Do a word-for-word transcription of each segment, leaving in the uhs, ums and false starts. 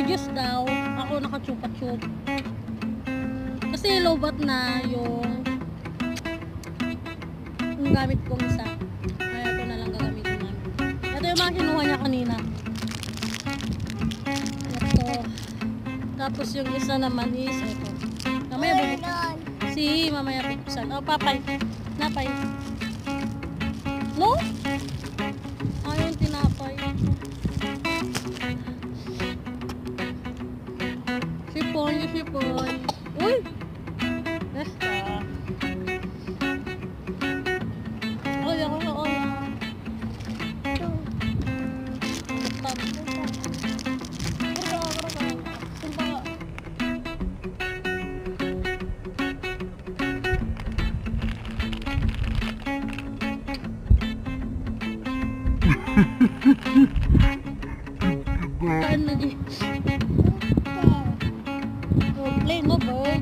Diyos daw, ako nakachupa-chup. Kasi lobat na yung yung gamit kong isa. Kaya ito na lang gagamitin namin. Ito yung mga kinuha niya kanina. Ito. Tapos yung isa naman is ito. Mamaya bubuksan. Si, mamaya bubuksan. Oh, papay. Napay. No? Ayun, tinapay. Sipon, sipon. Uy! Basta. Oy, ako na, oy. Saan na di? Oh, play no bird.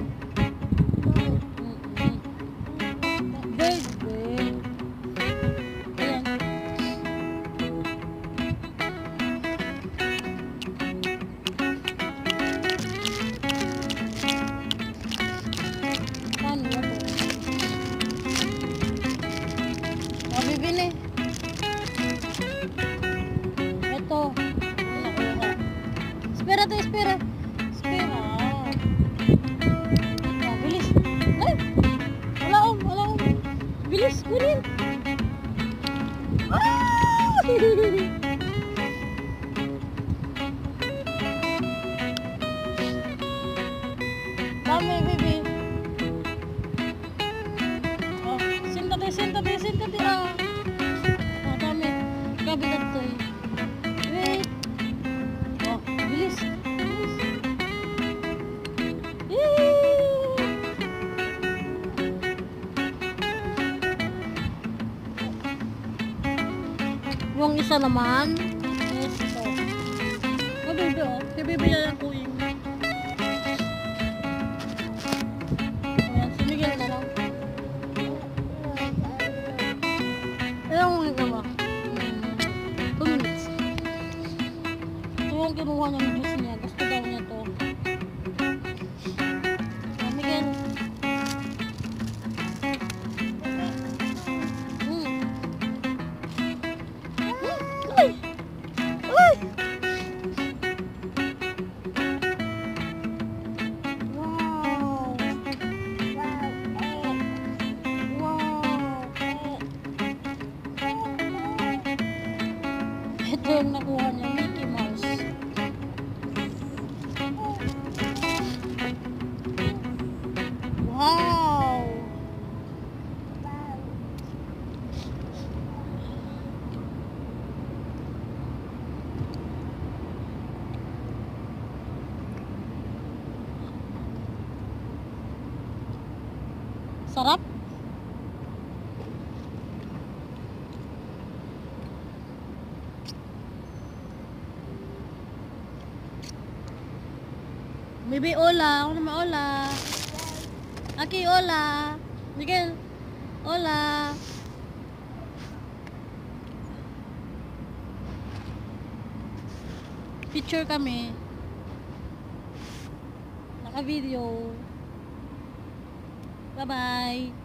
Bird, bird. Ayan. Paano ba ito? Oh, bibili. Ito. Espera to, espera. Espera. Oh, bilis. Ay! Wala om, wala om. Bilis, kunin. Ah! Dami, baby. Oh, sintate, sintate, sintate. Ah. Oh, dami. Kabigat to eh. Wait. Oh, bilis. Bilis. Yee! Yung isa naman is ito. Oh, baby, oh. Kaya baby yan ang kuing. Ayan, sinigil na lang. Ayan mo nga ba? two minutes. Ito yung kinuha niya ng juice niya. Gusto daw niya to. Oh, Miguel. Hmm. Ay! Ay! Wow! Wow! Ito yung nakuha niya, Mickey Mouse. Wow! Sarap? Bibi, hola. Ako naman, hola. Aki, hola. Miguel, hola. Picture kami. Naka-video. Bye-bye.